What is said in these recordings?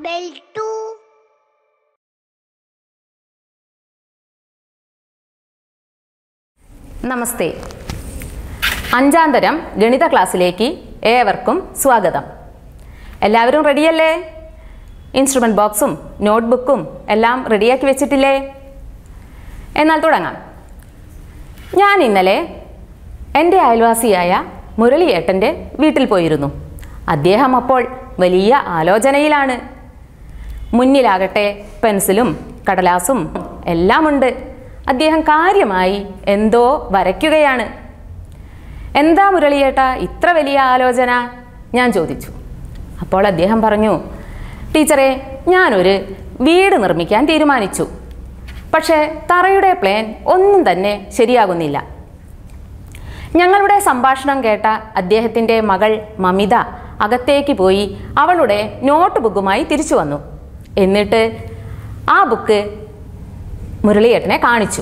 bell too. നമസ്തേ. അഞ്ചാം തരം ഗണിത ക്ലാസ്സിലേക്ക് ഏവർക്കും സ്വാഗതം. എല്ലാവരും റെഡിയല്ലേ? ഇൻസ്ട്രുമെൻറ്റ് ബോക്സും നോട്ട്ബുക്കും എല്ലാം റെഡിയാക്കി വെച്ചിട്ടില്ലേ? എന്നാൽ തുടങ്ങാം. ഞാൻ ഇന്നലെ എൻ്റെ അയൽവാസിയായ മുരളിയേട്ടൻ്റെ വീട്ടിൽ പോയിരുന്നു. അദ്ദേഹം അപ്പോൾ വലിയ ആലോചനയിലാണ്. മുന്നിലാകട്ടെ പെൻസിലും കടലാസും എല്ലാമുണ്ട്. അദ്ദേഹം കാര്യമായി എന്തോ വരയ്ക്കുകയാണ്. എന്താ മുരളിയേട്ടാ ഇത്ര വലിയ ആലോചന? ഞാൻ ചോദിച്ചു. അപ്പോൾ അദ്ദേഹം പറഞ്ഞു, ടീച്ചറെ, ഞാനൊരു വീട് നിർമ്മിക്കാൻ തീരുമാനിച്ചു. പക്ഷേ തറയുടെ പ്ലാൻ ഒന്നും തന്നെ ശരിയാകുന്നില്ല. ഞങ്ങളുടെ സംഭാഷണം കേട്ട അദ്ദേഹത്തിൻ്റെ മകൾ മമിത അകത്തേക്ക് പോയി അവളുടെ നോട്ട് ബുക്കുമായി തിരിച്ചു വന്നു. എന്നിട്ട് ആ ബുക്ക് മുരളിയേട്ടനെ കാണിച്ചു.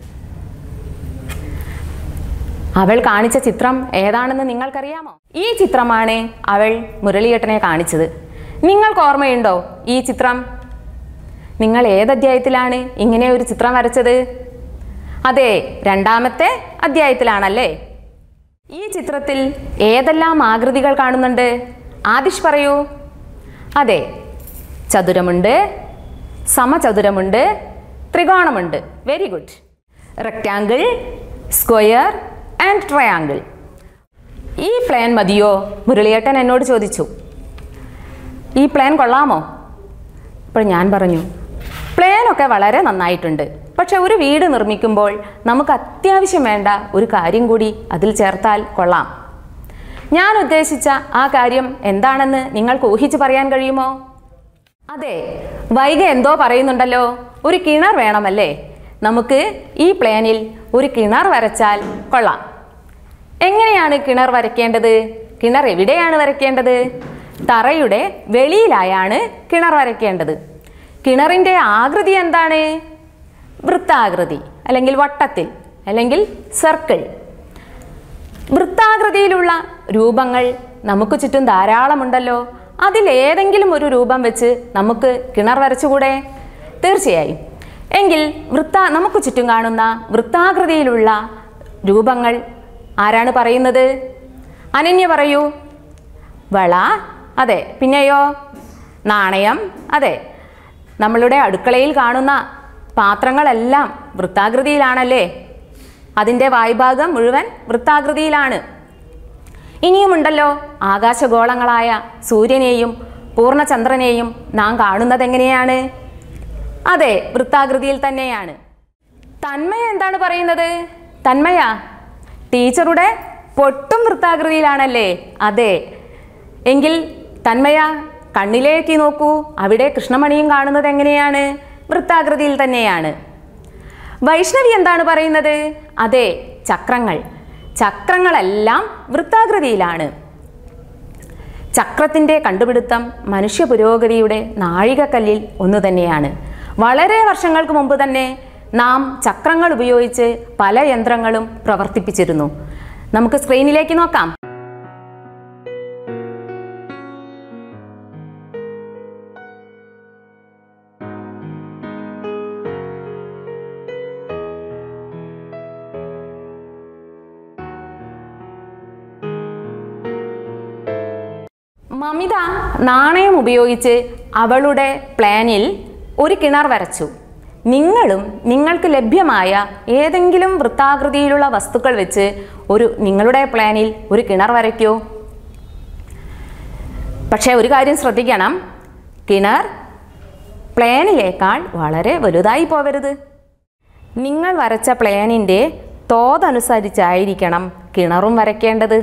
അവൾ കാണിച്ച ചിത്രം ഏതാണെന്ന് നിങ്ങൾക്കറിയാമോ? ഈ ചിത്രമാണ് അവൾ മുരളിയേട്ടനെ കാണിച്ചത്. നിങ്ങൾക്ക് ഓർമ്മയുണ്ടോ ഈ ചിത്രം? നിങ്ങൾ ഏതധ്യായത്തിലാണ് ഇങ്ങനെ ഒരു ചിത്രം വരച്ചത്? അതെ, 2ാമത്തെ അധ്യായത്തിലാണല്ലേ. ഈ ചിത്രത്തിൽ ഏതെല്ലാം ആകൃതികൾ കാണുന്നുണ്ട്? ആദിഷ് പറയൂ. അതെ, ചതുരമുണ്ട്, സമചതുരമുണ്ട്, ത്രികോണമുണ്ട്. Very good. Rectangle, square and triangle. ഈ പ്ലാൻ മതിയോ? മുരളിയേട്ടൻ എന്നോട് ചോദിച്ചു. ഈ പ്ലാൻ കൊള്ളാമോ? അപ്പോൾ ഞാൻ പറഞ്ഞു, പ്ലാനൊക്കെ വളരെ നന്നായിട്ടുണ്ട്. പക്ഷെ ഒരു വീട് നിർമ്മിക്കുമ്പോൾ നമുക്ക് അത്യാവശ്യം വേണ്ട ഒരു കാര്യം കൂടി അതിൽ ചേർത്താൽ കൊള്ളാം. ഞാൻ ഉദ്ദേശിച്ച ആ കാര്യം എന്താണെന്ന് നിങ്ങൾക്ക് ഊഹിച്ച് പറയാൻ കഴിയുമോ? അതെ, വൈഗ എന്തോ പറയുന്നുണ്ടല്ലോ. ഒരു കിണർ വേണമല്ലേ? നമുക്ക് ഈ പ്ലാനിൽ ഒരു കിണർ വരച്ചാൽ കൊള്ളാം. എങ്ങനെയാണ് കിണർ വരയ്ക്കേണ്ടത്? കിണർ എവിടെയാണ് വരയ്ക്കേണ്ടത്? തറയുടെ വെളിയിലായാണ് കിണർ വരയ്ക്കേണ്ടത്. കിണറിൻ്റെ ആകൃതി എന്താണ്? വൃത്താകൃതി, അല്ലെങ്കിൽ വട്ടത്തിൽ, അല്ലെങ്കിൽ സർക്കിൾ. വൃത്താകൃതിയിലുള്ള രൂപങ്ങൾ നമുക്ക് ചുറ്റും ധാരാളമുണ്ടല്ലോ. അതിലേതെങ്കിലും ഒരു രൂപം വെച്ച് നമുക്ക് കിണർ വരച്ചുകൂടെ? തീർച്ചയായും. എങ്കിൽ നമുക്ക് ചുറ്റും കാണുന്ന വൃത്താകൃതിയിലുള്ള രൂപങ്ങൾ ആരാണ് പറയുന്നത്? അനന്യ പറയൂ. വള, അതെ. പിന്നെയോ? നാണയം, അതെ. നമ്മളുടെ അടുക്കളയിൽ കാണുന്ന പാത്രങ്ങളെല്ലാം വൃത്താകൃതിയിലാണല്ലേ? അതിൻ്റെ വായ്ഭാഗം മുഴുവൻ വൃത്താകൃതിയിലാണ്. ഇനിയുമുണ്ടല്ലോ ആകാശഗോളങ്ങളായ സൂര്യനെയും പൂർണ്ണചന്ദ്രനെയും നാം കാണുന്നത് എങ്ങനെയാണ്? അതെ, വൃത്താകൃതിയിൽ തന്നെയാണ്. തന്മയ എന്താണ് പറയുന്നത്? തന്മയ, ടീച്ചറുടെ പൊട്ടും വൃത്താകൃതിയിലാണല്ലേ? അതെ. എങ്കിൽ തന്മയ കണ്ണിലേക്ക് നോക്കൂ. അവിടെ കൃഷ്ണമണിയും കാണുന്നത് എങ്ങനെയാണ്? വൃത്താകൃതിയിൽ തന്നെയാണ്. വൈഷ്ണവി എന്താണ് പറയുന്നത്? അതെ, ചക്രങ്ങൾ. ചക്രങ്ങളെല്ലാം വൃത്താകൃതിയിലാണ്. ചക്രത്തിൻ്റെ കണ്ടുപിടുത്തം മനുഷ്യ പുരോഗതിയുടെ നാഴികക്കല്ലിൽ ഒന്നു തന്നെയാണ്. വളരെ വർഷങ്ങൾക്ക് മുമ്പ് തന്നെ നാം ചക്രങ്ങൾ ഉപയോഗിച്ച് പല യന്ത്രങ്ങളും പ്രവർത്തിപ്പിച്ചിരുന്നു. നമുക്ക് സ്ക്രീനിലേക്ക് നോക്കാം. മമിത നാണയം ഉപയോഗിച്ച് അവളുടെ പ്ലാനിൽ ഒരു കിണർ വരച്ചു. നിങ്ങളും നിങ്ങൾക്ക് ലഭ്യമായ ഏതെങ്കിലും വൃത്താകൃതിയിലുള്ള വസ്തുക്കൾ വെച്ച് നിങ്ങളുടെ പ്ലാനിൽ ഒരു കിണർ വരയ്ക്കൂ. പക്ഷേ ഒരു കാര്യം ശ്രദ്ധിക്കണം, കിണർ പ്ലാനിലേക്കാൾ വളരെ വലുതായി പോവരുത്. നിങ്ങൾ വരച്ച പ്ലാനിൻ്റെ തോതനുസരിച്ചായിരിക്കണം കിണറും വരയ്ക്കേണ്ടത്.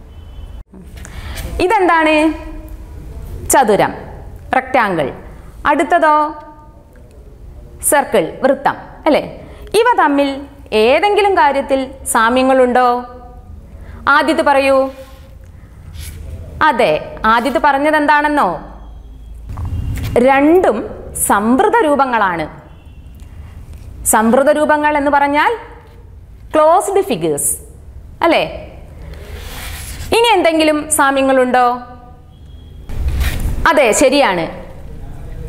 ഇതെന്താണ്? ചതുരം, റെക്റ്റാങ്കിൾ. അടുത്തതോ? സർക്കിൾ, വൃത്തം, അല്ലേ? ഇവ തമ്മിൽ ഏതെങ്കിലും കാര്യത്തിൽ സാമ്യങ്ങളുണ്ടോ? ആദ്യത്തെ പറയൂ. അതെ, ആദ്യത്തെ പറഞ്ഞത് എന്താണെന്നോ? രണ്ടും സംവൃത രൂപങ്ങളാണ്. സംവൃത രൂപങ്ങൾ എന്ന് പറഞ്ഞാൽ ക്ലോസ്ഡ് ഫിഗേഴ്സ്, അല്ലേ? ഇനി എന്തെങ്കിലും സാമ്യങ്ങളുണ്ടോ? അതെ, ശരിയാണ്.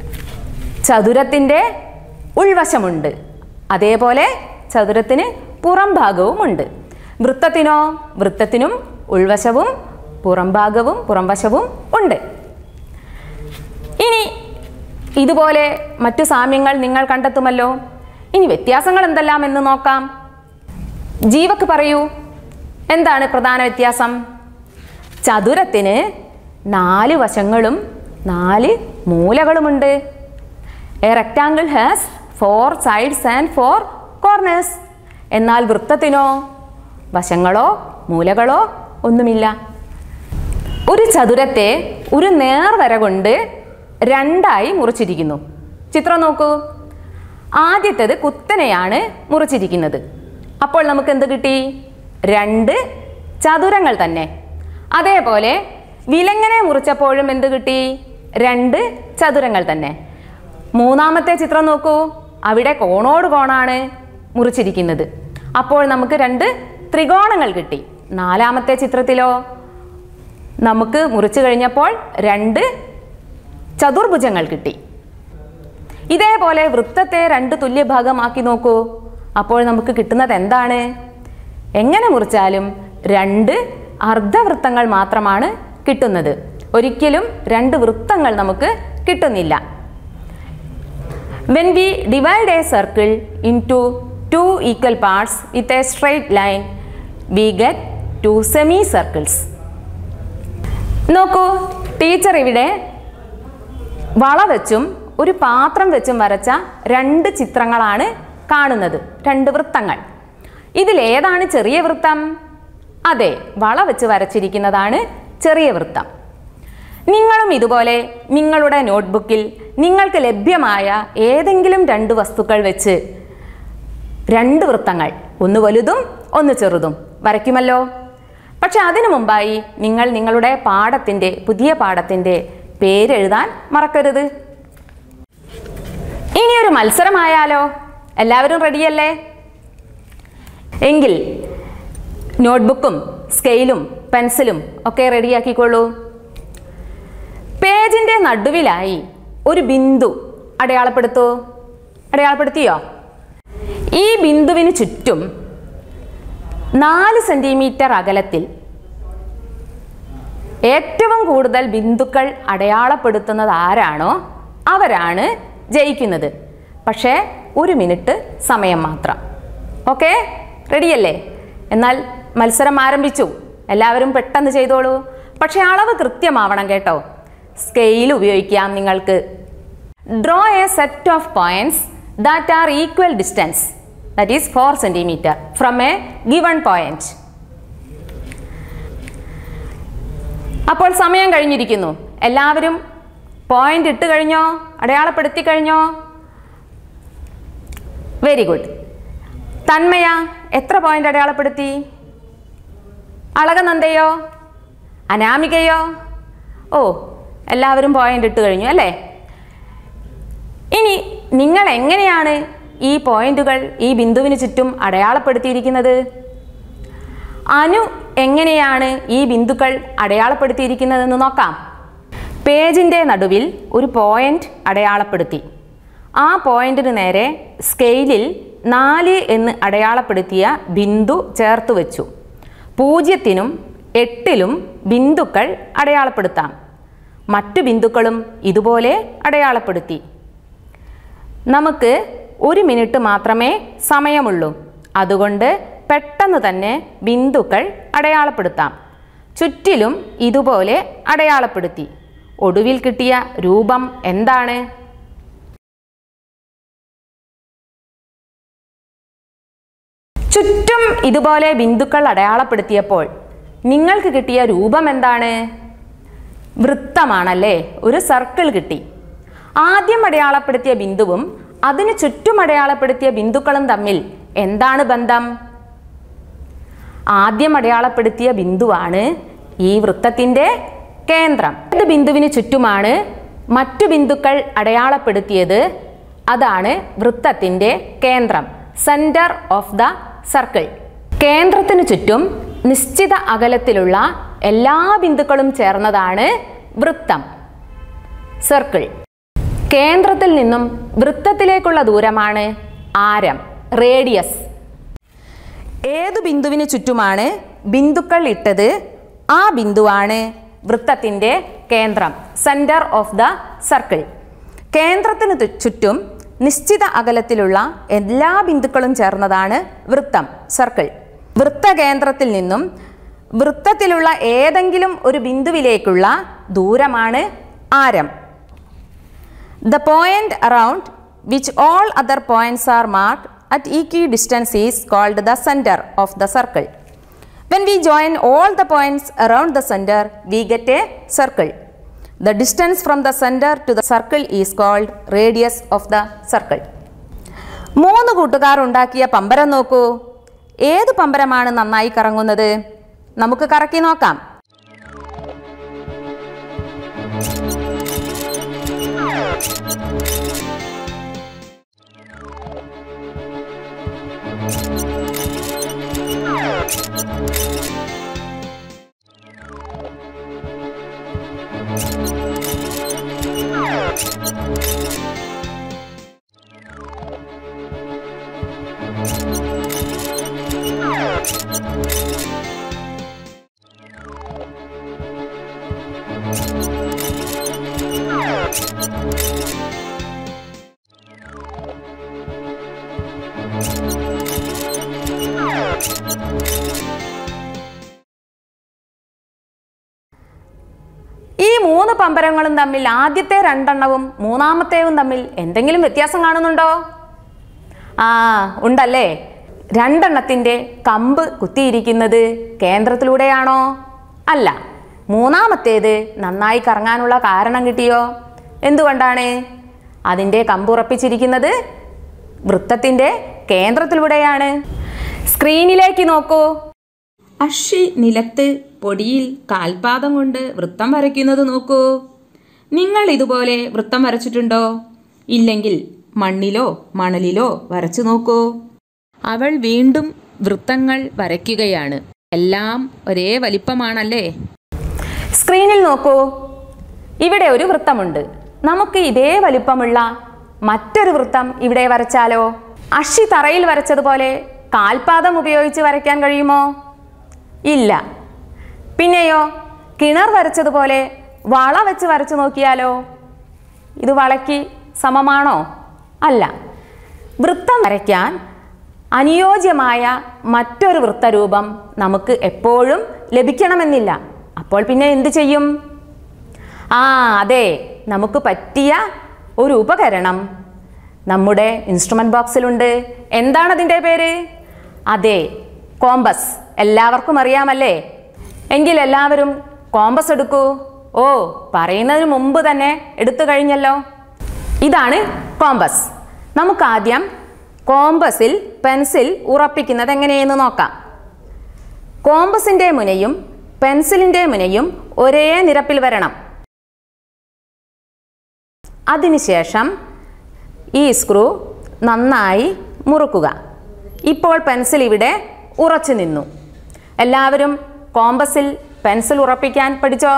ചതുരത്തിൻ്റെ ഉൾവശമുണ്ട്, അതേപോലെ ചതുരത്തിന് പുറം ഭാഗവുമുണ്ട്. വൃത്തത്തിനോ? വൃത്തത്തിനും ഉൾവശവും പുറംവശവും ഉണ്ട്. ഇനി ഇതുപോലെ മറ്റു സാമ്യങ്ങൾ നിങ്ങൾ കണ്ടെത്തുമല്ലോ. ഇനി വ്യത്യാസങ്ങൾ എന്തെല്ലാം എന്ന് നോക്കാം. ജീവക്ക് പറയൂ, എന്താണ് പ്രധാന വ്യത്യാസം? ചതുരത്തിന് 4 വശങ്ങളും 4 മൂലകളുമുണ്ട്. A rectangle has 4 sides and 4 corners. എന്നാൽ വൃത്തത്തിനോ വശങ്ങളോ മൂലകളോ ഒന്നുമില്ല. ഒരു ചതുരത്തെ ഒരു നേർവര കൊണ്ട് 2ആയി മുറിച്ചിരിക്കുന്നു. ചിത്രം നോക്കൂ. ആദ്യത്തേത് കുത്തനെയാണ് മുറിച്ചിരിക്കുന്നത്. അപ്പോൾ നമുക്ക് എന്ത് കിട്ടി? 2 ചതുരങ്ങൾ തന്നെ. അതേപോലെ വിലങ്ങനെ മുറിച്ചപ്പോഴും എന്ത് കിട്ടി? 2 ചതുരങ്ങൾ തന്നെ. മൂന്നാമത്തെ ചിത്രം നോക്കൂ. അവിടെ കോണോട് കോണാണ് മുറിച്ചിരിക്കുന്നത്. അപ്പോൾ നമുക്ക് 2 ത്രികോണങ്ങൾ കിട്ടി. നാലാമത്തെ ചിത്രത്തിലോ നമുക്ക് മുറിച്ചു കഴിഞ്ഞപ്പോൾ 2 ചതുർഭുജങ്ങൾ കിട്ടി. ഇതേപോലെ വൃത്തത്തെ 2 തുല്യഭാഗമാക്കി നോക്കൂ. അപ്പോൾ നമുക്ക് കിട്ടുന്നത് എന്താണ്? എങ്ങനെ മുറിച്ചാലും 2 അർദ്ധവൃത്തങ്ങൾ മാത്രമാണ് കിട്ടുന്നത്. ഒരിക്കലും 2 വൃത്തങ്ങൾ നമുക്ക് കിട്ടുന്നില്ല. When we divide a circle into 2 equal parts with a straight line, we get 2 semicircles. നോക്കൂ, ടീച്ചർ ഇവിടെ വള വെച്ചും ഒരു പാത്രം വെച്ചും വരച്ച 2 ചിത്രങ്ങളാണ് കാണുന്നത്, 2 വൃത്തങ്ങൾ. ഇതിലേതാണ് ചെറിയ വൃത്തം? അതെ, വള വെച്ച് വരച്ചിരിക്കുന്നതാണ് ചെറിയ വൃത്തം. നിങ്ങളും ഇതുപോലെ നിങ്ങളുടെ നോട്ട്ബുക്കിൽ നിങ്ങൾക്ക് ലഭ്യമായ ഏതെങ്കിലും 2 വസ്തുക്കൾ വെച്ച് 2 വൃത്തങ്ങൾ, ഒന്ന് വലുതും ഒന്ന് ചെറുതും വരയ്ക്കുമല്ലോ. പക്ഷെ അതിനു മുമ്പായി നിങ്ങൾ നിങ്ങളുടെ പുതിയ പാഠത്തിൻ്റെ പേരെഴുതാൻ മറക്കരുത്. ഇനിയൊരു മത്സരമായാലോ? എല്ലാവരും റെഡിയല്ലേ? എങ്കിൽ നോട്ട്ബുക്കും സ്കെയിലും പെൻസിലും ഒക്കെ റെഡിയാക്കിക്കോളൂ. പേജിൻ്റെ നടുവിലായി ഒരു ബിന്ദു അടയാളപ്പെടുത്തിയോ? ഈ ബിന്ദുവിന് ചുറ്റും 4 സെന്റിമീറ്റർ അകലത്തിൽ ഏറ്റവും കൂടുതൽ ബിന്ദുക്കൾ അടയാളപ്പെടുത്തുന്നത് ആരാണോ അവരാണ് ജയിക്കുന്നത്. പക്ഷേ 1 മിനിറ്റ് സമയം മാത്രം. ഓക്കെ, റെഡിയല്ലേ? എന്നാൽ മത്സരം ആരംഭിച്ചു. എല്ലാവരും പെട്ടെന്ന് ചെയ്തോളൂ. പക്ഷെ അളവ് കൃത്യമാവണം കേട്ടോ. സ്കെയിൽ ഉപയോഗിക്കാം നിങ്ങൾക്ക്. Draw a set of points that are equal distance, that is 4 centimeter from a given point. അപ്പോൾ സമയം കഴിഞ്ഞിരിക്കുന്നു. എല്ലാവരും പോയിന്റ് ഇട്ട് കഴിഞ്ഞോ? അടയാളപ്പെടുത്തി കഴിഞ്ഞോ? Very good. തന്മയ എത്ര പോയിന്റ് അടയാളപ്പെടുത്തി? അളകനന്ദയോ? അനാമികയോ? ഓ, എല്ലാവരും പോയിന്റ് ഇട്ട് കഴിഞ്ഞു അല്ലേ? ഇനി നിങ്ങൾ എങ്ങനെയാണ് ഈ പോയിന്റുകൾ ഈ ബിന്ദുവിന് ചുറ്റും അടയാളപ്പെടുത്തിയിരിക്കുന്നത്? അനു എങ്ങനെയാണ് ഈ ബിന്ദുക്കൾ അടയാളപ്പെടുത്തിയിരിക്കുന്നതെന്ന് നോക്കാം. പേജിൻ്റെ നടുവിൽ ഒരു പോയിന്റ് അടയാളപ്പെടുത്തി. ആ പോയിന്റിന് നേരെ സ്കെയിലിൽ 4 എന്ന് അടയാളപ്പെടുത്തിയ ബിന്ദു ചേർത്ത് വെച്ചു. 0നും 8ലും ബിന്ദുക്കൾ അടയാളപ്പെടുത്താം. മറ്റു ബിന്ദുക്കളും ഇതുപോലെ അടയാളപ്പെടുത്തി. നമുക്ക് 1 മിനിറ്റ് മാത്രമേ സമയമുള്ളൂ. അതുകൊണ്ട് പെട്ടെന്ന് തന്നെ ബിന്ദുക്കൾ അടയാളപ്പെടുത്താം. ചുറ്റിലും ഇതുപോലെ അടയാളപ്പെടുത്തി. ഒടുവിൽ കിട്ടിയ രൂപം എന്താണ്? ചുറ്റും ഇതുപോലെ ബിന്ദുക്കൾ അടയാളപ്പെടുത്തിയപ്പോൾ നിങ്ങൾക്ക് കിട്ടിയ രൂപം എന്താണ്? വൃത്തമാണല്ലേ? ഒരു സർക്കിൾ കിട്ടി. ആദ്യം അടയാളപ്പെടുത്തിയ ബിന്ദുവും അതിനു ചുറ്റും അടയാളപ്പെടുത്തിയ ബിന്ദുക്കളും തമ്മിൽ എന്താണ് ബന്ധം? ആദ്യം അടയാളപ്പെടുത്തിയ ബിന്ദുവാണ് ഈ വൃത്തത്തിൻ്റെ കേന്ദ്രം. ഏത് ബിന്ദുവിന് ചുറ്റുമാണ് മറ്റു ബിന്ദുക്കൾ അടയാളപ്പെടുത്തിയത്? അതാണ് വൃത്തത്തിൻ്റെ കേന്ദ്രം, സെന്റർ ഓഫ് ദ സർക്കിൾ. കേന്ദ്രത്തിനു ചുറ്റും നിശ്ചിത അകലത്തിലുള്ള എല്ലാ ബിന്ദുക്കളും ചേർന്നതാണ് വൃത്തം, സർക്കിൾ. കേന്ദ്രത്തിൽ നിന്നും വൃത്തത്തിലേക്കുള്ള ദൂരമാണ് ആരം, റേഡിയസ്. ഏതു ബിന്ദുവിന് ചുറ്റുമാണ് ബിന്ദുക്കൾ ഇട്ടത് ആ ബിന്ദുവാണ് വൃത്തത്തിൻ്റെ കേന്ദ്രം, സെൻറ്റർ ഓഫ് ദ സർക്കിൾ. കേന്ദ്രത്തിന് ചുറ്റും നിശ്ചിത അകലത്തിലുള്ള എല്ലാ ബിന്ദുക്കളും ചേർന്നതാണ് വൃത്തം, സർക്കിൾ. വൃത്തകേന്ദ്രത്തിൽ നിന്നും വൃത്തത്തിലുള്ള ഏതെങ്കിലും ഒരു ബിന്ദുവിലേക്കുള്ള ദൂരമാണ് ആരം. The point around which all other points are marked at equidistance is called the center of the circle. When we join all the points around the center, we get a circle. The distance from the center to the circle is called radius of the circle. 3 കൂട്ടുകാർ ഉണ്ടാക്കിയ പമ്പരം നോക്കൂ. ഏത് പമ്പരമാണ് നന്നായി കറങ്ങുന്നത്? നമുക്ക് കറക്കി നോക്കാം. ഈ 3 പമ്പരങ്ങളും തമ്മിൽ ആദ്യത്തെ 2 എണ്ണവും മൂന്നാമത്തേവും തമ്മിൽ എന്തെങ്കിലും വ്യത്യാസം കാണുന്നുണ്ടോ? ഉണ്ടല്ലേ. 2 എണ്ണത്തിൻ്റെ കമ്പ് കുത്തിയിരിക്കുന്നത് കേന്ദ്രത്തിലൂടെയാണോ? അല്ല. മൂന്നാമത്തേത് നന്നായി കറങ്ങാനുള്ള കാരണം കിട്ടിയോ? എന്തുകൊണ്ടാണ്? അതിൻ്റെ കമ്പ് ഉറപ്പിച്ചിരിക്കുന്നത് വൃത്തത്തിൻ്റെ കേന്ദ്രത്തിലൂടെയാണ്. സ്ക്രീനിലേക്ക് നോക്കൂ. അഷി നിലത്ത് പൊടിയിൽ കാൽപാദം കൊണ്ട് വൃത്തം വരയ്ക്കുന്നത് നോക്കൂ. നിങ്ങൾ ഇതുപോലെ വൃത്തം വരച്ചിട്ടുണ്ടോ? ഇല്ലെങ്കിൽ മണ്ണിലോ മണലിലോ വരച്ചു നോക്കൂ. അവൾ വീണ്ടും വൃത്തങ്ങൾ വരയ്ക്കുകയാണ്. എല്ലാം ഒരേ വലിപ്പമാണല്ലേ? സ്ക്രീനിൽ നോക്കൂ. ഇവിടെ ഒരു വൃത്തമുണ്ട്. നമുക്ക് ഇതേ വലിപ്പമുള്ള മറ്റൊരു വൃത്തം ഇവിടെ വരച്ചാലോ? അഷി തറയിൽ വരച്ചതുപോലെ കാൽപാദം ഉപയോഗിച്ച് വരയ്ക്കാൻ കഴിയുമോ? ഇല്ല. പിന്നെയോ കിണർ വരച്ചതുപോലെ വള വെച്ച് വരച്ചു നോക്കിയാലോ? ഇത് വളയ്ക്ക് സമമാണോ? അല്ല. വൃത്തം വരയ്ക്കാൻ അനുയോജ്യമായ മറ്റൊരു വൃത്തരൂപം നമുക്ക് എപ്പോഴും ലഭിക്കണമെന്നില്ല. അപ്പോൾ പിന്നെ എന്ത് ചെയ്യും? അതെ, നമുക്ക് പറ്റിയ ഒരു ഉപകരണം നമ്മുടെ ഇൻസ്ട്രുമെൻ്റ് ബോക്സിലുണ്ട്. എന്താണതിൻ്റെ പേര്? അതെ, കോമ്പസ്. എല്ലാവർക്കും അറിയാമല്ലേ? എങ്കിൽ എല്ലാവരും കോമ്പസ് എടുക്കൂ. പറയുന്നതിന് മുമ്പ് തന്നെ എടുത്തു കഴിഞ്ഞല്ലോ. ഇതാണ് കോമ്പസ്. നമുക്കാദ്യം കോമ്പസിൽ പെൻസിൽ ഉറപ്പിക്കുന്നത് എങ്ങനെയെന്ന് നോക്കാം. കോമ്പസിൻ്റെ മുനയും പെൻസിലിൻ്റെ മുനയും ഒരേ നിരപ്പിൽ വരണം. അതിനുശേഷം ഈ സ്ക്രൂ നന്നായി മുറുക്കുക. ഇപ്പോൾ പെൻസിൽ ഇവിടെ ഉറച്ചു നിന്നു. എല്ലാവരും കോമ്പസിൽ പെൻസിൽ ഉറപ്പിക്കാൻ പഠിച്ചോ?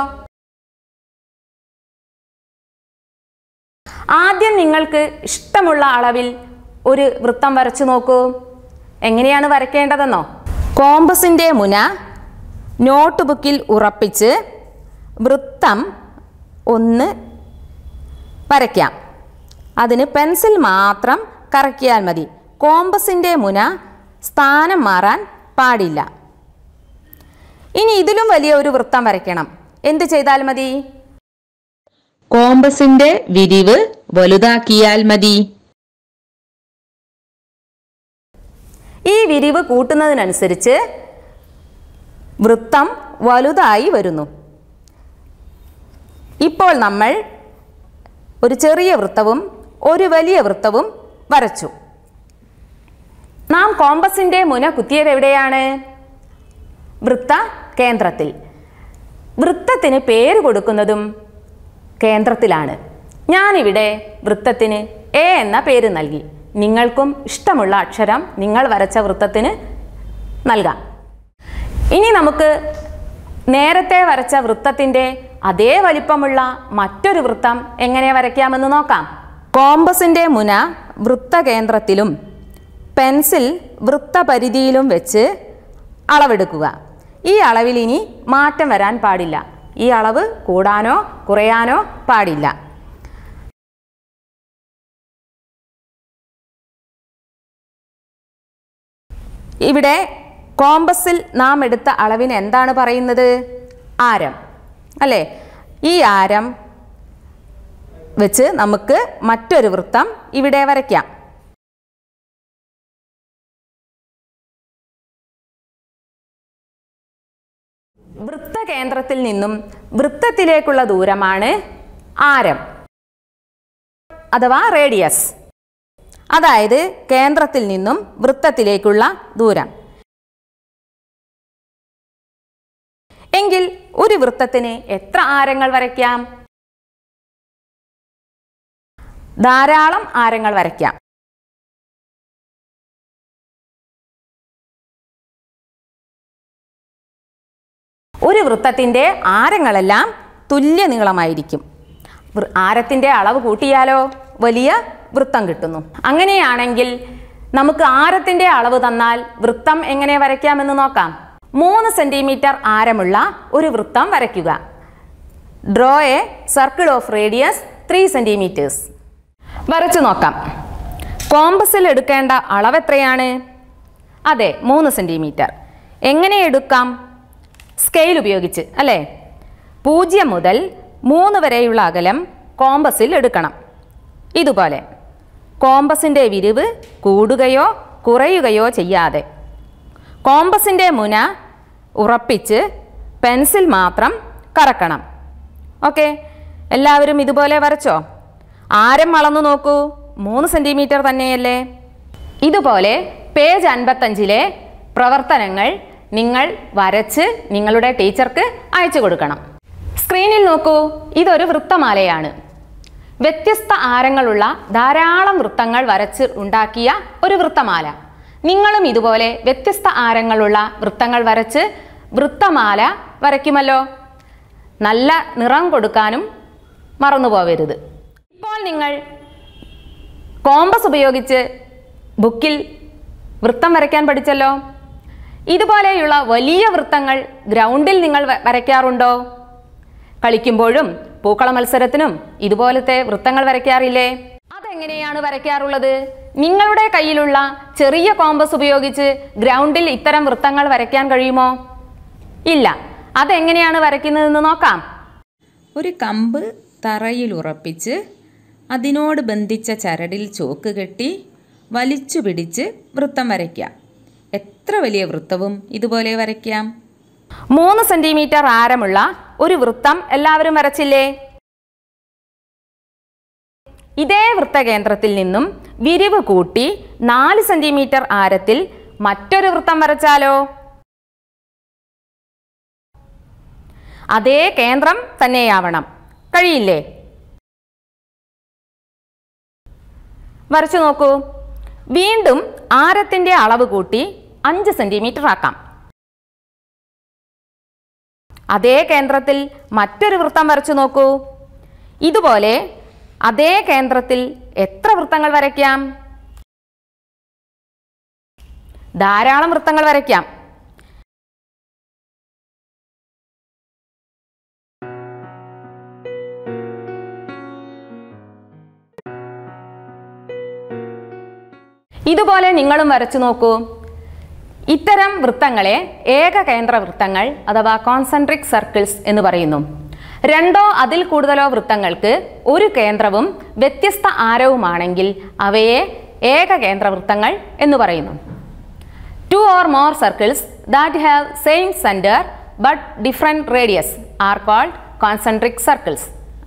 ആദ്യം നിങ്ങൾക്ക് ഇഷ്ടമുള്ള അളവിൽ ഒരു വൃത്തം വരച്ചു നോക്കൂ. എങ്ങനെയാണ് വരയ്ക്കേണ്ടതെന്നോ? കോമ്പസിൻ്റെ മുന നോട്ട് ബുക്കിൽ ഉറപ്പിച്ച് വൃത്തം ഒന്ന് വരയ്ക്കാം. അതിന് പെൻസിൽ മാത്രം കറക്കിയാൽ മതി. കോമ്പസിൻ്റെ മുന സ്ഥാനം മാറാൻ പാടില്ല. ഇനി ഇതിലും വലിയ ഒരു വൃത്തം വരയ്ക്കണം. എന്ത് ചെയ്താൽ മതി? കോമ്പസിൻ്റെ വിരിവ് വലുതാക്കിയാൽ മതി. ഈ വിരിവ് കൂട്ടുന്നതിനനുസരിച്ച് വൃത്തം വലുതായി വരുന്നു. ഇപ്പോൾ നമ്മൾ ഒരു ചെറിയ വൃത്തവും ഒരു വലിയ വൃത്തവും വരച്ചു. നാം കോമ്പസിൻ്റെ മുന കുത്തിയത് എവിടെയാണ്? വൃത്ത കേന്ദ്രത്തിൽ. വൃത്തത്തിന് പേര് കൊടുക്കുന്നതും കേന്ദ്രത്തിലാണ്. ഞാനിവിടെ വൃത്തത്തിന് എ എന്ന പേര് നൽകി. നിങ്ങൾക്കും ഇഷ്ടമുള്ള അക്ഷരം നിങ്ങൾ വരച്ച വൃത്തത്തിന് നൽകാം. ഇനി നമുക്ക് നേരത്തെ വരച്ച വൃത്തത്തിൻ്റെ അതേ വലിപ്പമുള്ള മറ്റൊരു വൃത്തം എങ്ങനെ വരയ്ക്കാമെന്ന് നോക്കാം. കോമ്പസിൻ്റെ മുന വൃത്തകേന്ദ്രത്തിലും പെൻസിൽ വൃത്തപരിധിയിലും വെച്ച് അളവെടുക്കുക. ഈ അളവിൽ ഇനി മാറ്റം വരാൻ പാടില്ല. ഈ അളവ് കൂടാനോ കുറയാനോ പാടില്ല. ഇവിടെ കോമ്പസിൽ നാം എടുത്ത അളവിന് എന്താണ് പറയുന്നത്? ആരം അല്ലേ? ഈ ആരം വെച്ച് നമുക്ക് മറ്റൊരു വൃത്തം ഇവിടെ വരയ്ക്കാം. വൃത്തകേന്ദ്രത്തിൽ നിന്നും വൃത്തത്തിലേക്കുള്ള ദൂരമാണ് ആരം അഥവാ റേഡിയസ്. അതായത് കേന്ദ്രത്തിൽ നിന്നും വൃത്തത്തിലേക്കുള്ള ദൂരം. എങ്കിൽ ഒരു വൃത്തത്തിന് എത്ര ആരങ്ങൾ വരയ്ക്കാം? ധാരാളം ആരങ്ങൾ വരയ്ക്കാം. ഒരു വൃത്തത്തിൻ്റെ ആരങ്ങളെല്ലാം തുല്യ നീളമായിരിക്കും. ആരത്തിൻ്റെ അളവ് കൂട്ടിയാലോ വലിയ വൃത്തം കിട്ടുന്നു. അങ്ങനെയാണെങ്കിൽ നമുക്ക് ആരത്തിൻ്റെ അളവ് തന്നാൽ വൃത്തം എങ്ങനെ വരയ്ക്കാമെന്ന് നോക്കാം. 3 സെന്റിമീറ്റർ ആരമുള്ള ഒരു വൃത്തം വരയ്ക്കുക. Draw a circle of radius 3 centimetres. വരച്ചു നോക്കാം. കോമ്പസിൽ എടുക്കേണ്ട അളവ് എത്രയാണ്? അതെ, 3 സെന്റിമീറ്റർ. എങ്ങനെ എടുക്കാം? സ്കെയിൽ ഉപയോഗിച്ച് അല്ലേ? 0 മുതൽ 3 വരെയുള്ള അകലം കോമ്പസിൽ എടുക്കണം. ഇതുപോലെ കോമ്പസിൻ്റെ വിരിവ് കൂടുകയോ കുറയുകയോ ചെയ്യാതെ കോമ്പസിൻ്റെ മുന ഉറപ്പിച്ച് പെൻസിൽ മാത്രം കറക്കണം. ഓക്കെ, എല്ലാവരും ഇതുപോലെ വരച്ചോ? ആരം അളന്നു നോക്കൂ, 3 സെന്റിമീറ്റർ തന്നെയല്ലേ? ഇതുപോലെ പേജ് 55-ലെ പ്രവർത്തനങ്ങൾ നിങ്ങൾ വരച്ച് നിങ്ങളുടെ ടീച്ചർക്ക് അയച്ചു കൊടുക്കണം. സ്ക്രീനിൽ നോക്കൂ, ഇതൊരു വൃത്തമാലയാണ്. വ്യത്യസ്ത ആരങ്ങളുള്ള ധാരാളം വൃത്തങ്ങൾ വരച്ച് ഉണ്ടാക്കിയ ഒരു വൃത്തമാല. നിങ്ങളും ഇതുപോലെ വ്യത്യസ്ത ആരങ്ങളുള്ള വൃത്തങ്ങൾ വരച്ച് വൃത്തമാല വരയ്ക്കുമല്ലോ. നല്ല നിറം കൊടുക്കാനും മറന്നു പോവരുത്. ഇപ്പോൾ നിങ്ങൾ കോമ്പസ് ഉപയോഗിച്ച് ബുക്കിൽ വൃത്തം വരയ്ക്കാൻ പഠിച്ചല്ലോ. ഇതുപോലെയുള്ള വലിയ വൃത്തങ്ങൾ ഗ്രൗണ്ടിൽ നിങ്ങൾ വരയ്ക്കാറുണ്ടോ? കളിക്കുമ്പോഴും പൂക്കള മത്സരത്തിനും ഇതുപോലത്തെ വൃത്തങ്ങൾ വരയ്ക്കാറില്ലേ? അതെങ്ങനെയാണ് വരയ്ക്കാറുള്ളത്? നിങ്ങളുടെ കയ്യിലുള്ള ചെറിയ കോമ്പസ് ഉപയോഗിച്ച് ഗ്രൗണ്ടിൽ ഇത്തരം വൃത്തങ്ങൾ വരയ്ക്കാൻ കഴിയുമോ? ഇല്ല. അതെങ്ങനെയാണ് വരയ്ക്കുന്നതെന്ന് നോക്കാം. ഒരു കമ്പ് തറയിൽ ഉറപ്പിച്ച് അതിനോട് ബന്ധിച്ച ചരടിൽ ചോക്ക് കെട്ടി വലിച്ചു പിടിച്ച് വൃത്തം വരയ്ക്കാം. എത്ര വലിയ വൃത്തവും ഇതുപോലെ വരയ്ക്കാം. 3 സെന്റിമീറ്റർ ആരമുള്ള ഒരു വൃത്തം എല്ലാവരും വരച്ചില്ലേ? ഇതേ വൃത്തകേന്ദ്രത്തിൽ നിന്നും വിരിവ് കൂട്ടി 4 സെന്റിമീറ്റർ ആരത്തിൽ മറ്റൊരു വൃത്തം വരച്ചാലോ? അതേ കേന്ദ്രം തന്നെയാവണം. കഴിയില്ലേ? വരച്ചു നോക്കൂ. വീണ്ടും ആരത്തിൻ്റെ അളവ് കൂട്ടി 5 സെന്റിമീറ്റർ ആക്കാം. അതേ കേന്ദ്രത്തിൽ മറ്റൊരു വൃത്തം വരച്ചു നോക്കൂ. ഇതുപോലെ അതേ കേന്ദ്രത്തിൽ എത്ര വൃത്തങ്ങൾ വരയ്ക്കാം? ധാരാളം വൃത്തങ്ങൾ വരയ്ക്കാം. ഇതുപോലെ നിങ്ങളും വരച്ചു നോക്കൂ. ഇത്തരം വൃത്തങ്ങളെ ഏകകേന്ദ്ര വൃത്തങ്ങൾ അഥവാ കോൺസെൻട്രിക് സർക്കിൾസ് എന്ന് പറയുന്നു. 2 അതിൽ കൂടുതലോ വൃത്തങ്ങൾക്ക് ഒരു കേന്ദ്രവും വ്യത്യസ്ത ആരവുമാണെങ്കിൽ അവയെ ഏകകേന്ദ്ര വൃത്തങ്ങൾ എന്ന് പറയുന്നു. 2 or more circles that have same center but different radius are called concentric circles.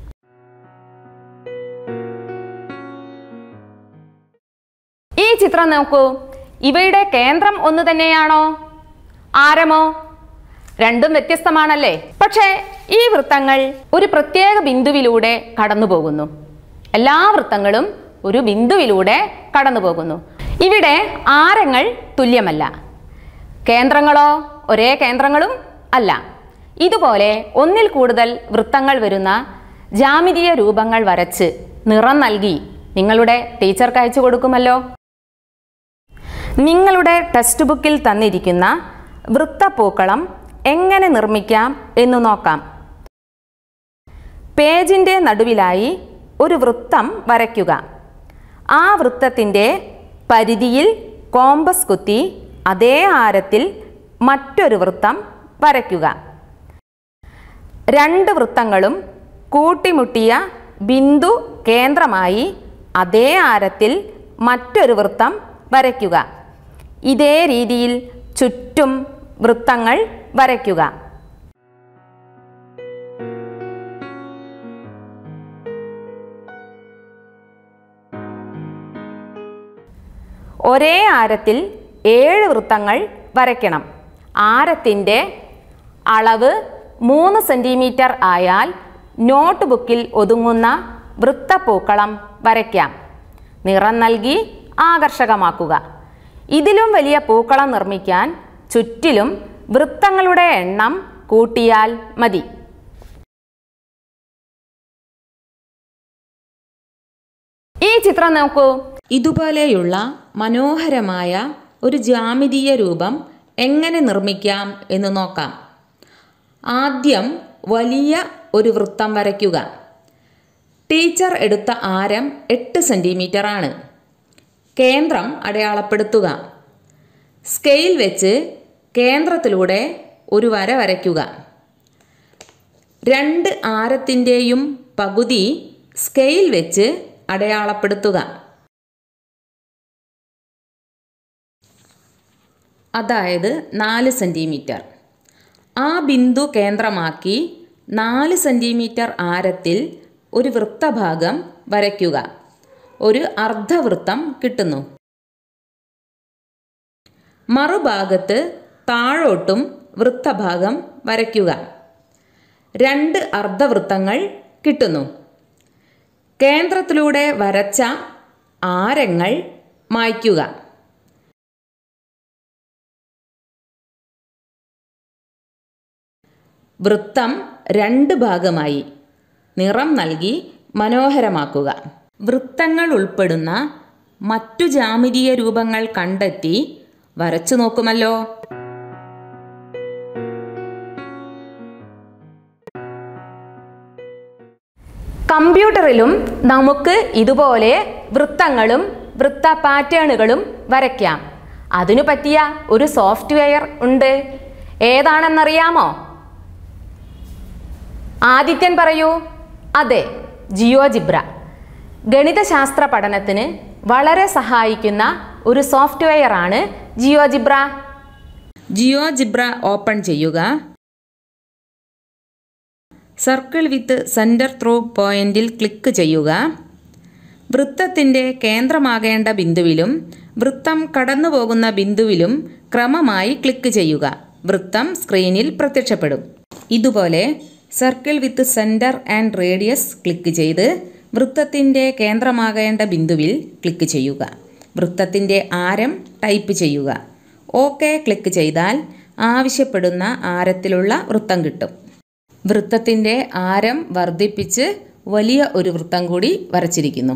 ഈ ചിത്രം നോക്കൂ. ഇവയുടെ കേന്ദ്രം ഒന്ന് തന്നെയാണോ? ആരമോ? രണ്ടും വ്യത്യസ്തമാണല്ലേ? പക്ഷേ ഈ വൃത്തങ്ങൾ ഒരു പ്രത്യേക ബിന്ദുവിലൂടെ കടന്നു പോകുന്നു. എല്ലാ വൃത്തങ്ങളും ഒരു ബിന്ദുവിലൂടെ കടന്നു പോകുന്നു. ഇവിടെ ആരങ്ങൾ തുല്യമല്ല. കേന്ദ്രങ്ങളോ ഒരേ കേന്ദ്രങ്ങളും അല്ല. ഇതുപോലെ ഒന്നിൽ കൂടുതൽ വൃത്തങ്ങൾ വരുന്ന ജാമിതീയ രൂപങ്ങൾ വരച്ച് നിറം നൽകി നിങ്ങളുടെ ടീച്ചർക്ക് അയച്ചു കൊടുക്കുമല്ലോ. നിങ്ങളുടെ ടെക്സ്റ്റ് ബുക്കിൽ തന്നിരിക്കുന്ന വൃത്തപ്പൂക്കളം എങ്ങനെ നിർമ്മിക്കാം എന്ന് നോക്കാം. പേജിൻ്റെ നടുവിലായി ഒരു വൃത്തം വരയ്ക്കുക. ആ വൃത്തത്തിൻ്റെ പരിധിയിൽ കോമ്പസ് കുത്തി അതേ ആരത്തിൽ മറ്റൊരു വൃത്തം വരയ്ക്കുക. രണ്ട് വൃത്തങ്ങളും കൂട്ടിമുട്ടിയ ബിന്ദു കേന്ദ്രമായി അതേ ആരത്തിൽ മറ്റൊരു വൃത്തം വരയ്ക്കുക. ഇതേ രീതിയിൽ ചുറ്റും വൃത്തങ്ങൾ വരയ്ക്കുക. ഒരേ ആരത്തിൽ 7 വൃത്തങ്ങൾ വരയ്ക്കണം. ആരത്തിൻ്റെ അളവ് 3 സെൻറ്റിമീറ്റർ ആയാൽ നോട്ട് ബുക്കിൽ ഒതുങ്ങുന്ന വൃത്തപ്പൂക്കളം വരയ്ക്കാം. നിറം നൽകി ആകർഷകമാക്കുക. ഇതിലും വലിയ പൂക്കളം നിർമ്മിക്കാൻ ചുറ്റിലും വൃത്തങ്ങളുടെ എണ്ണം കൂട്ടിയാൽ മതി. ഈ ചിത്രം നോക്കൂ. ഇതുപോലെയുള്ള മനോഹരമായ ഒരു ജ്യാമിതീയ രൂപം എങ്ങനെ നിർമ്മിക്കാം എന്ന് നോക്കാം. ആദ്യം വലിയ ഒരു വൃത്തം വരയ്ക്കുക. ടീച്ചർ എടുത്ത ആരം 8 സെൻറ്റിമീറ്റർ ആണ്. കേന്ദ്രം അടയാളപ്പെടുത്തുക. സ്കെയിൽ വെച്ച് കേന്ദ്രത്തിലൂടെ ഒരു വര വരയ്ക്കുക. 2 ആരത്തിൻ്റെയും പകുതി സ്കെയിൽ വെച്ച് അടയാളപ്പെടുത്തുക. അതായത് 4 സെൻറ്റിമീറ്റർ. ആ ബിന്ദു കേന്ദ്രമാക്കി 4 സെൻറ്റിമീറ്റർ ആരത്തിൽ ഒരു വൃത്തഭാഗം വരയ്ക്കുക. ഒരു അർദ്ധവൃത്തം കിട്ടുന്നു. മറുഭാഗത്ത് താഴോട്ടും വൃത്തഭാഗം വരയ്ക്കുക. 2 അർദ്ധവൃത്തങ്ങൾ കിട്ടുന്നു. കേന്ദ്രത്തിലൂടെ വരച്ച ആരങ്ങൾ മായ്ക്കുക. വൃത്തം 2 ഭാഗമായി. നിറം നൽകി മനോഹരമാക്കുക. വൃത്തങ്ങൾ ഉൾപ്പെടുന്ന മറ്റു ജ്യാമിതീയ രൂപങ്ങൾ കണ്ടെത്തി വരച്ചു നോക്കുമല്ലോ. കമ്പ്യൂട്ടറിലും നമുക്ക് ഇതുപോലെ വൃത്തങ്ങളും വൃത്ത പാറ്റേണുകളും വരയ്ക്കാം. അതിനു പറ്റിയ ഒരു സോഫ്റ്റ്വെയർ ഉണ്ട്. ഏതാണെന്നറിയാമോ? ആദിത്യൻ പറയൂ. അതെ, ജിയോജിബ്ര. ഗണിതശാസ്ത്ര പഠനത്തിന് വളരെ സഹായിക്കുന്ന ഒരു സോഫ്റ്റ്വെയർ ആണ് ജിയോജിബ്ര. ജിയോജിബ്ര ഓപ്പൺ ചെയ്യുക. സർക്കിൾ വിത്ത് സെൻറ്റർ ത്രൂ പോയിന്റിൽ ക്ലിക്ക് ചെയ്യുക. വൃത്തത്തിൻ്റെ കേന്ദ്രമാകേണ്ട ബിന്ദുവിലും വൃത്തം കടന്നു പോകുന്ന ബിന്ദുവിലും ക്രമമായി ക്ലിക്ക് ചെയ്യുക. വൃത്തം സ്ക്രീനിൽ പ്രത്യക്ഷപ്പെടും. ഇതുപോലെ circle with centre and radius click ചെയ്ത് വൃത്തത്തിൻ്റെ കേന്ദ്രമാകേണ്ട ബിന്ദുവിൽ ക്ലിക്ക് ചെയ്യുക. വൃത്തത്തിൻ്റെ ആരം ടൈപ്പ് ചെയ്യുക. ഓക്കെ ക്ലിക്ക് ചെയ്താൽ ആവശ്യപ്പെടുന്ന ആരത്തിലുള്ള വൃത്തം കിട്ടും. വൃത്തത്തിൻ്റെ ആരം വർദ്ധിപ്പിച്ച് വലിയ ഒരു വൃത്തം കൂടി വരച്ചിരിക്കുന്നു.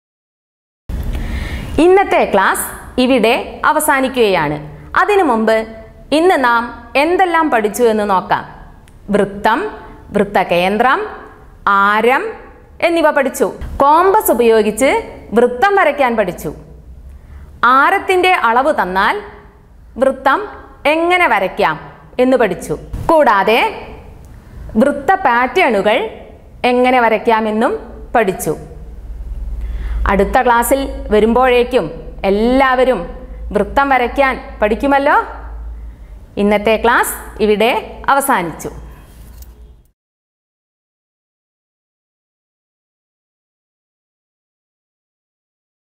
ഇന്നത്തെ ക്ലാസ് ഇവിടെ അവസാനിക്കുകയാണ്. അതിനു മുമ്പ് ഇന്ന് നാം എന്തെല്ലാം പഠിച്ചു എന്ന് നോക്കാം. വൃത്തം, വൃത്തകേന്ദ്രം, ആരം എന്നിവ പഠിച്ചു. കോമ്പസ് ഉപയോഗിച്ച് വൃത്തം വരയ്ക്കാൻ പഠിച്ചു. ആരത്തിൻ്റെ അളവ് തന്നാൽ വൃത്തം എങ്ങനെ വരയ്ക്കാം എന്ന് പഠിച്ചു. കൂടാതെ വൃത്ത പാറ്റേണുകൾ എങ്ങനെ വരയ്ക്കാമെന്നും പഠിച്ചു. അടുത്ത ക്ലാസ്സിൽ വരുമ്പോഴേക്കും എല്ലാവരും വൃത്തം വരയ്ക്കാൻ പഠിക്കുമല്ലോ. ഇന്നത്തെ ക്ലാസ് ഇവിടെ അവസാനിച്ചു.